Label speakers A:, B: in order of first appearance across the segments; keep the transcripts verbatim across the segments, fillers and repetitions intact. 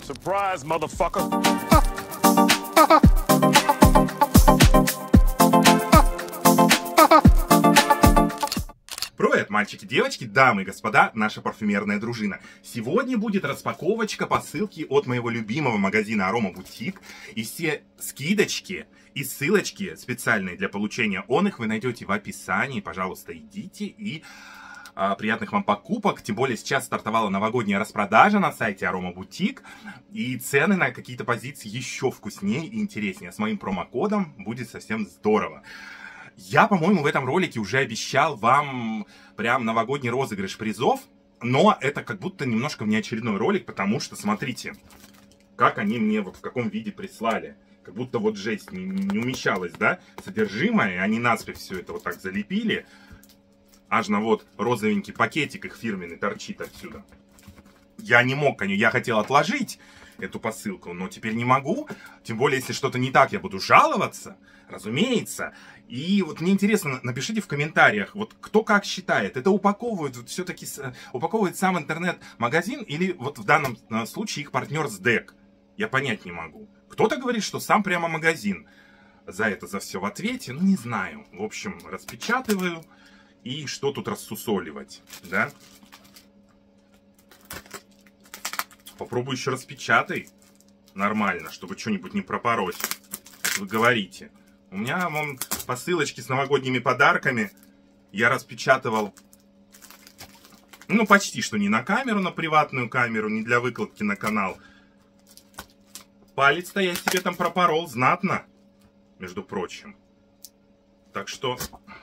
A: Surprise, motherfucker.
B: Привет, мальчики, девочки, дамы и господа, наша парфюмерная дружина. Сегодня будет распаковочка посылки от моего любимого магазина Арома Бутик. И все скидочки и ссылочки специальные для получения он их вы найдете в описании. Пожалуйста, идите и а, приятных вам покупок. Тем более сейчас стартовала новогодняя распродажа на сайте Арома Бутик. И цены на какие-то позиции еще вкуснее и интереснее. С моим промокодом будет совсем здорово. Я, по-моему, в этом ролике уже обещал вам прям новогодний розыгрыш призов, но это как будто немножко внеочередной ролик, потому что, смотрите, как они мне вот в каком виде прислали. Как будто вот жесть не, не умещалась, да, содержимое, и они наспех все это вот так залепили. Аж на вот розовенький пакетик их фирменный торчит отсюда. Я не мог, я хотел отложить эту посылку, но теперь не могу. Тем более, если что-то не так, я буду жаловаться, разумеется. И вот мне интересно, напишите в комментариях, вот кто как считает, это упаковывает, вот все-таки упаковывает сам интернет-магазин или вот в данном случае их партнер СДЭК? Я понять не могу. Кто-то говорит, что сам прямо магазин за это, за все в ответе, ну не знаю. В общем, распечатываю, и что тут рассусоливать, да? Попробую еще распечатай нормально, чтобы что-нибудь не пропороть, как вы говорите. У меня вон посылочки с новогодними подарками я распечатывал, ну, почти что не на камеру, на приватную камеру, не для выкладки на канал. Палец-то я себе там пропорол знатно, между прочим. Так что,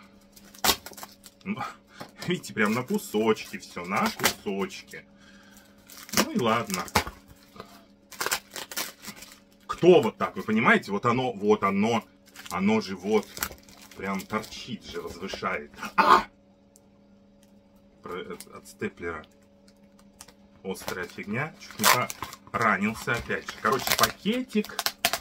B: видите, прям на кусочки все, на кусочки. Ну и ладно. Кто вот так, вы понимаете? Вот оно, вот оно. Оно же вот прям торчит же, возвышает. А! От степлера. Острая фигня. Чуть не поранился опять же. Короче, пакетик.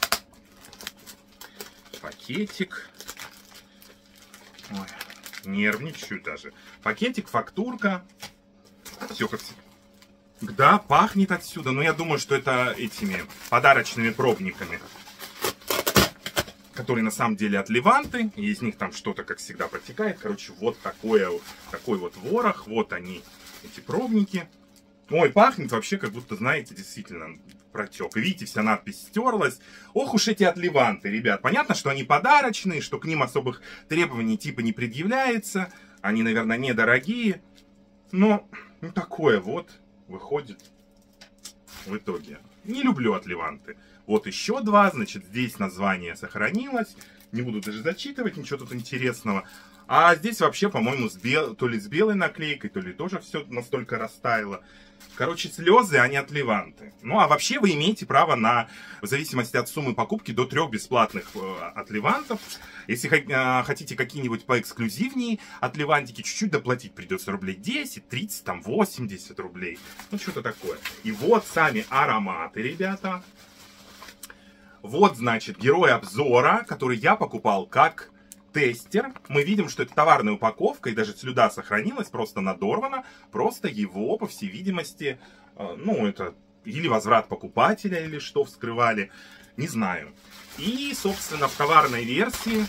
B: Пакетик. Ой, нервничаю даже. Пакетик, фактурка. Все как всегда. Да, пахнет отсюда. Но я думаю, что это этими подарочными пробниками, которые на самом деле от Леванты, и из них там что-то, как всегда, протекает. Короче, вот такое, такой вот ворох, вот они, эти пробники. Ой, пахнет вообще, как будто, знаете, действительно протек. Видите, вся надпись стерлась. Ох уж эти от Леванты, ребят. Понятно, что они подарочные, что к ним особых требований типа не предъявляется. Они, наверное, недорогие. Но ну, такое вот выходит в итоге. Не люблю от Леванты. Вот еще два, значит, здесь название сохранилось. Не буду даже зачитывать, ничего тут интересного. А здесь вообще, по-моему, с бел... то ли с белой наклейкой, то ли тоже все настолько растаяло. Короче, слезы, они от Леванты. Ну, а вообще вы имеете право на, в зависимости от суммы покупки, до трех бесплатных э, от Левантов. Если э, хотите какие-нибудь поэксклюзивнее от Левантики, чуть-чуть доплатить придется рублей десять, тридцать, там восемьдесят рублей. Ну, что-то такое. И вот сами ароматы, ребята. Вот, значит, герой обзора, который я покупал как тестер. Мы видим, что это товарная упаковка, и даже слюда сохранилась, просто надорвана. Просто его, по всей видимости, э, ну, это или возврат покупателя, или что вскрывали, не знаю. И, собственно, в товарной версии,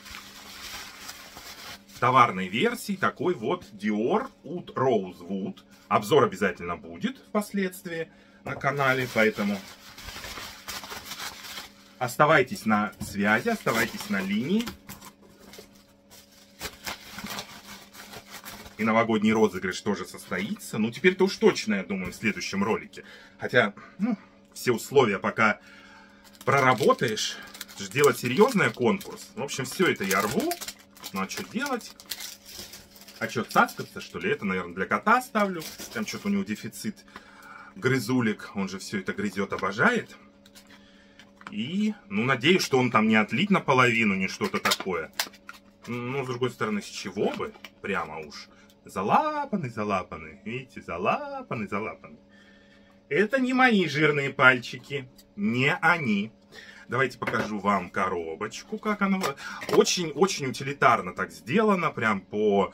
B: в товарной версии такой вот Dior Oud Rosewood. Обзор обязательно будет впоследствии на канале, поэтому оставайтесь на связи, оставайтесь на линии. И новогодний розыгрыш тоже состоится. Ну, теперь-то уж точно, я думаю, в следующем ролике. Хотя, ну, все условия пока проработаешь. Это же делать серьезный конкурс. В общем, все это я рву. Ну, а что делать? А что, цацкаться, что ли? Это, наверное, для кота ставлю. Там что-то у него дефицит грызулик. Он же все это грызет, обожает. И, ну, надеюсь, что он там не отлит наполовину, не что-то такое. Ну, с другой стороны, с чего бы? Прямо уж. Залапанный, залапанный. Видите, залапанный, залапанный. Это не мои жирные пальчики. Не они. Давайте покажу вам коробочку, как она. Очень-очень утилитарно так сделано. Прям по...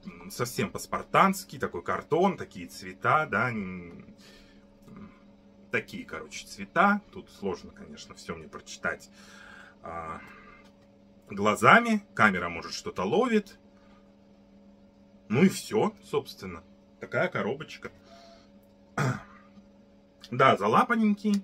B: совсем по-спартански. Такой картон, такие цвета, да. такие, короче, цвета. Тут сложно, конечно, все мне прочитать а, глазами. Камера, может, что-то ловит. Ну и все, собственно. Такая коробочка. Да, залапаненький.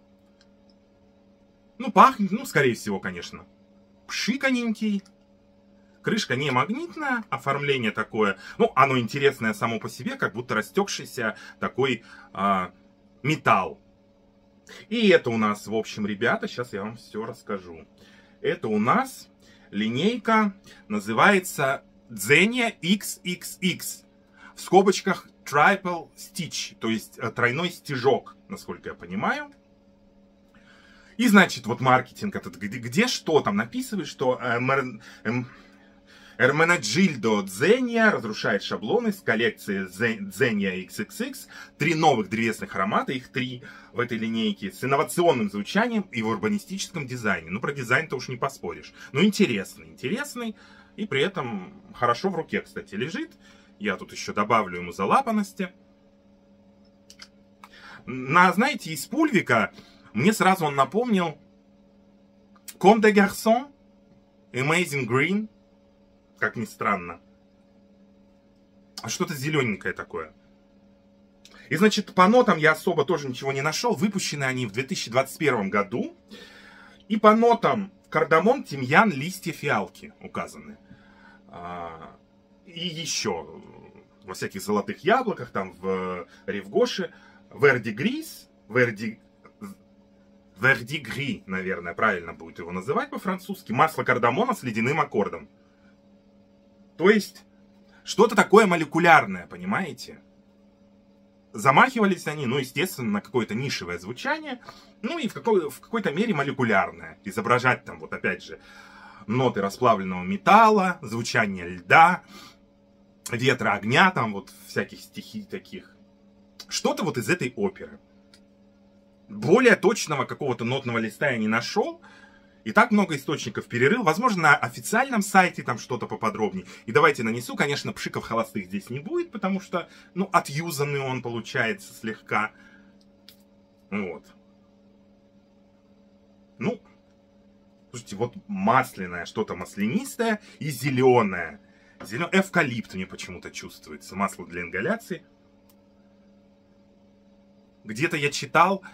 B: Ну, пахнет, ну, скорее всего, конечно, пшиканенький. Крышка не магнитная, оформление такое. Ну, оно интересное само по себе, как будто растекшийся такой а, металл. И это у нас, в общем, ребята, сейчас я вам все расскажу. Это у нас линейка, называется Xenia икс икс икс. В скобочках Triple Stitch, то есть тройной стежок, насколько я понимаю. И, значит, вот маркетинг этот, где, где что там написывает, что Ermenegildo Xenia разрушает шаблоны с коллекции Xenia икс икс икс. Три новых древесных аромата, их три в этой линейке, с инновационным звучанием и в урбанистическом дизайне. Ну, про дизайн-то уж не поспоришь. Но интересный, интересный. И при этом хорошо в руке, кстати, лежит. Я тут еще добавлю ему залапанности. На, знаете, из пульвика мне сразу он напомнил Comme des Garçons, Amazing Green. Как ни странно. А что-то зелененькое такое. И, значит, по нотам я особо тоже ничего не нашел. Выпущены они в две тысячи двадцать первом году. И по нотам кардамон, тимьян, листья фиалки указаны. И еще во всяких золотых яблоках, там в ревгоше, вердигрис, верди... вердигри, наверное, правильно будет его называть по-французски, масло кардамона с ледяным аккордом. То есть, что-то такое молекулярное, понимаете? Замахивались они, ну, естественно, на какое-то нишевое звучание, ну, и в, какой- в какой-то мере молекулярное. Изображать там, вот опять же, ноты расплавленного металла, звучание льда, ветра, огня, там вот всяких стихий таких. Что-то вот из этой оперы. Более точного какого-то нотного листа я не нашел. И так много источников перерыл. Возможно, на официальном сайте там что-то поподробнее. И давайте нанесу. Конечно, пшиков холостых здесь не будет, потому что, ну, отюзанный он получается слегка. Вот. Ну, слушайте, вот масляное, что-то маслянистое и зеленое. Зелен... Эвкалипт мне почему-то чувствуется. Масло для ингаляции. Где-то я читал...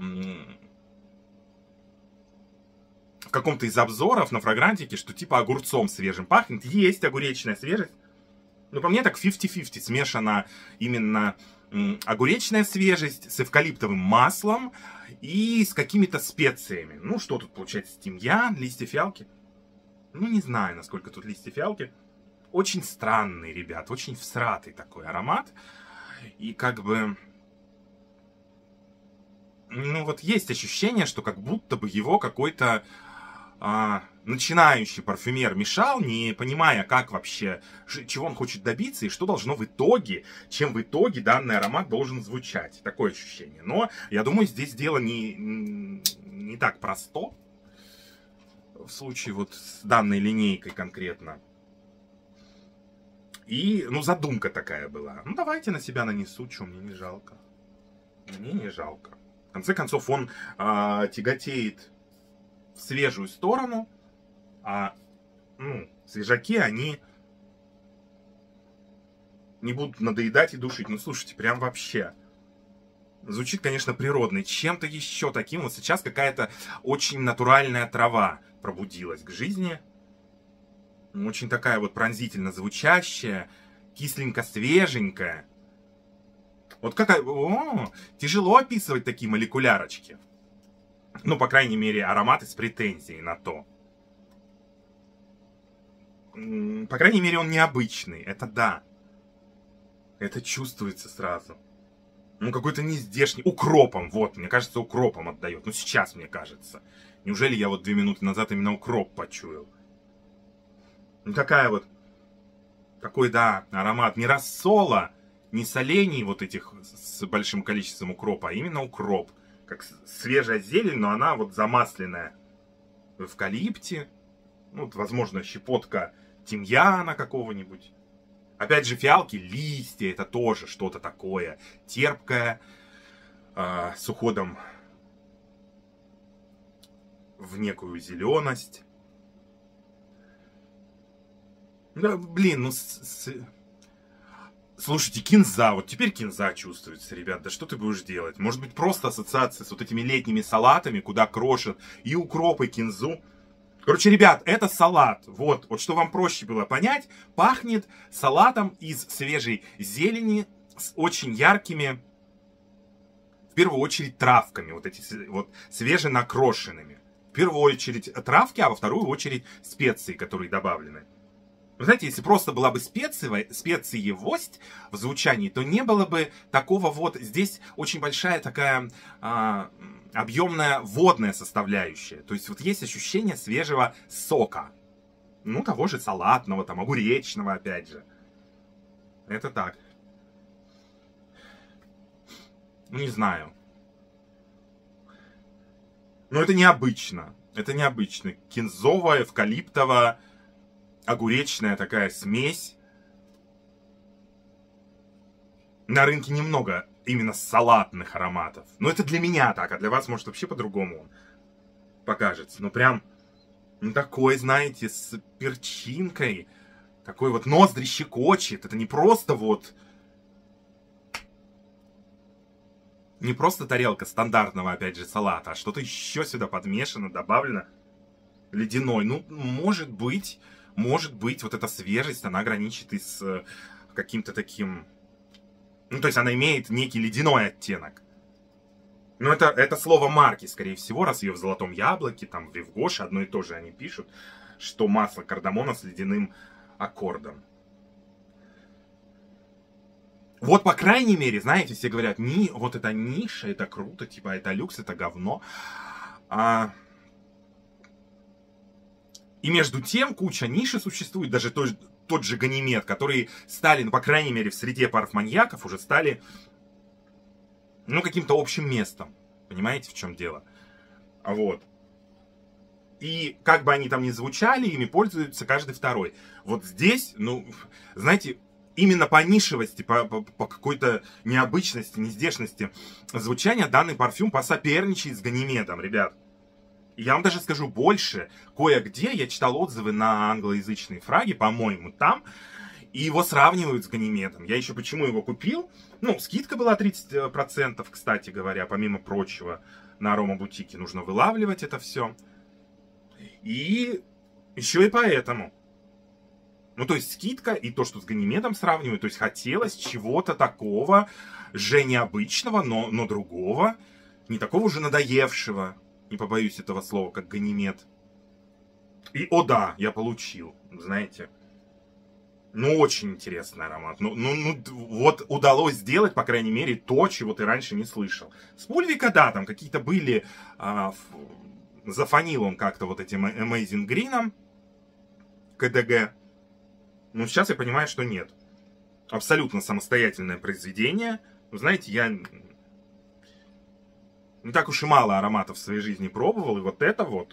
B: в каком-то из обзоров на фрагрантике, что типа огурцом свежим пахнет. Есть огуречная свежесть. Но по мне так пятьдесят на пятьдесят. Смешана именно м, огуречная свежесть с эвкалиптовым маслом и с какими-то специями. Ну, что тут получается? Тимьян, листья фиалки. Ну, не знаю, насколько тут листья фиалки. Очень странный, ребят. Очень всратый такой аромат. И как бы... Ну, вот есть ощущение, что как будто бы его какой-то... А, начинающий парфюмер мешал, не понимая, как вообще, чего он хочет добиться и что должно в итоге, чем в итоге данный аромат должен звучать. Такое ощущение. Но я думаю, здесь дело не, не так просто. В случае вот с данной линейкой конкретно. И, ну, задумка такая была. Ну, давайте на себя нанесу, что мне не жалко. Мне не жалко. В конце концов, он а, тяготеет в свежую сторону, а ну, свежаки, они не будут надоедать и душить. Ну, слушайте, прям вообще. Звучит, конечно, природно. Чем-то еще таким. Вот сейчас какая-то очень натуральная трава пробудилась к жизни. Очень такая вот пронзительно звучащая, кисленько-свеженькая. Вот какая... О, тяжело описывать такие молекулярочки. Ну, по крайней мере, ароматы с претензией на то. По крайней мере, он необычный. Это да. Это чувствуется сразу. Ну, какой-то нездешний. Укропом, вот. Мне кажется, укропом отдает. Ну, сейчас, мне кажется. Неужели я вот две минуты назад именно укроп почуял? Ну, такая вот... Такой, да, аромат. Не рассола, не солений вот этих с большим количеством укропа, а именно укроп. Как свежая зелень, но она вот замасленная в эвкалипте. Ну, вот, возможно, щепотка тимьяна какого-нибудь. Опять же, фиалки, листья, это тоже что-то такое терпкое, э, с уходом в некую зеленость. Да, блин, ну... С, с... Слушайте, кинза, вот теперь кинза чувствуется, ребят, да что ты будешь делать? Может быть, просто ассоциация с вот этими летними салатами, куда крошат и укроп, и кинзу. Короче, ребят, это салат, вот, вот что вам проще было понять, пахнет салатом из свежей зелени с очень яркими, в первую очередь, травками, вот эти вот свеженакрошенными. В первую очередь травки, а во вторую очередь специи, которые добавлены. Вы знаете, если просто была бы специевость в звучании, то не было бы такого вот... Здесь очень большая такая а, объемная водная составляющая. То есть вот есть ощущение свежего сока. Ну, того же салатного, там, огуречного, опять же. Это так. Ну, не знаю. Но это необычно. Это необычно. Кинзовая, эвкалиптовая... огуречная такая смесь. На рынке немного именно салатных ароматов. Но это для меня так, а для вас может вообще по-другому покажется. Ну прям ну, такой, знаете, с перчинкой. Такой вот ноздри щекочет. Это не просто вот... Не просто тарелка стандартного, опять же, салата, а что-то еще сюда подмешано, добавлено. Ледяной. Ну, может быть... Может быть, вот эта свежесть, она граничит и с каким-то таким... Ну, то есть она имеет некий ледяной оттенок. Но это, это слово марки, скорее всего, раз ее в «Золотом яблоке», там в «Ревгоше» одно и то же они пишут, что масло кардамона с ледяным аккордом. Вот, по крайней мере, знаете, все говорят, ни, вот это ниша, это круто, типа, это люкс, это говно. А... И между тем куча ниши существует, даже тот, тот же Ганимед, которые стали, ну, по крайней мере, в среде парфманьяков уже стали, ну, каким-то общим местом. Понимаете, в чем дело? Вот. И как бы они там ни звучали, ими пользуются каждый второй. Вот здесь, ну, знаете, именно по нишевости, по, по, по какой-то необычности, нездешности звучания данный парфюм посоперничает с Ганимедом, ребят. Я вам даже скажу больше, кое-где я читал отзывы на англоязычные фраги, по-моему, там, и его сравнивают с Ганимедом. Я еще почему его купил? Ну, скидка была тридцать процентов, кстати говоря, помимо прочего, на Арома Бутике. Нужно вылавливать это все. И еще и поэтому. Ну, то есть скидка и то, что с Ганимедом сравнивают, то есть хотелось чего-то такого же необычного, но, но другого, не такого же надоевшего. Не побоюсь этого слова, как Ганимед. И, о да, я получил, знаете. Ну, очень интересный аромат. Ну, ну, ну, вот удалось сделать, по крайней мере, то, чего ты раньше не слышал. С Пульвика, да, там какие-то были... А, зафонил он как-то вот этим Amazing Green'ом. КДГ. Но сейчас я понимаю, что нет. Абсолютно самостоятельное произведение. Вы знаете, я... Не так уж и мало ароматов в своей жизни пробовал, и вот это вот.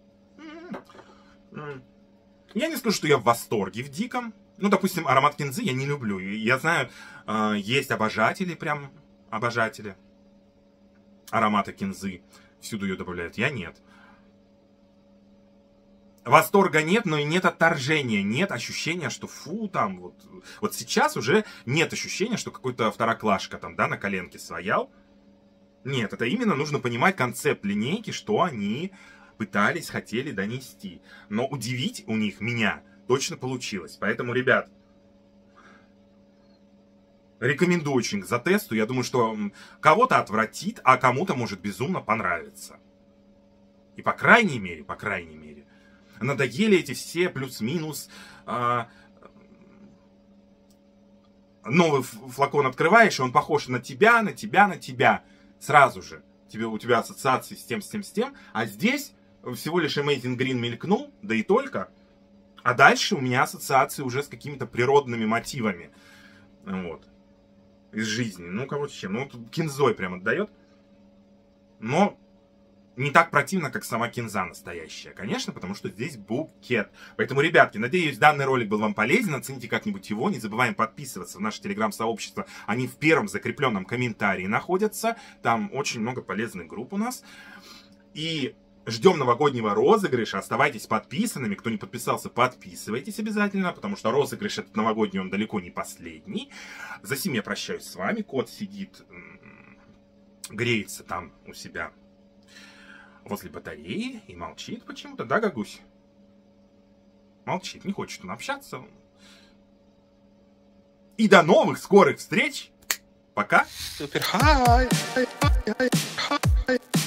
B: Я не скажу, что я в восторге в диком. Ну, допустим, аромат кинзы я не люблю. Я знаю, есть обожатели, прям обожатели аромата кинзы. Всюду ее добавляют, я нет. Восторга нет, но и нет отторжения, нет ощущения, что фу, там вот... Вот сейчас уже нет ощущения, что какой-то второклашка там, да, на коленке своял. Нет, это именно нужно понимать концепт линейки, что они пытались, хотели донести. Но удивить у них меня точно получилось. Поэтому, ребят, рекомендую очень к затесту. Я думаю, что кого-то отвратит, а кому-то может безумно понравиться. И по крайней мере, по крайней мере, надоели эти все плюс-минус... А, новый флакон открываешь, и он похож на тебя, на тебя, на тебя. Сразу же. Тебе, у тебя ассоциации с тем, с тем, с тем. А здесь всего лишь Amazing Green мелькнул, да и только. А дальше у меня ассоциации уже с какими-то природными мотивами. Вот. Из жизни. Ну, короче, чем. Ну, кинзой прям отдает. Но не так противно, как сама кинза настоящая, конечно, потому что здесь букет. Поэтому, ребятки, надеюсь, данный ролик был вам полезен. Оцените как-нибудь его. Не забываем подписываться в наше телеграм-сообщество. Они в первом закрепленном комментарии находятся. Там очень много полезных групп у нас. И ждем новогоднего розыгрыша. Оставайтесь подписанными. Кто не подписался, подписывайтесь обязательно, потому что розыгрыш этот новогодний, он далеко не последний. За сим я прощаюсь с вами. Кот сидит, греется там у себя возле батареи и молчит почему-то, да, Гагусь? Молчит, не хочет он общаться. И до новых скорых встреч. Пока.
A: Супер. Хай. Хай. Хай. Хай.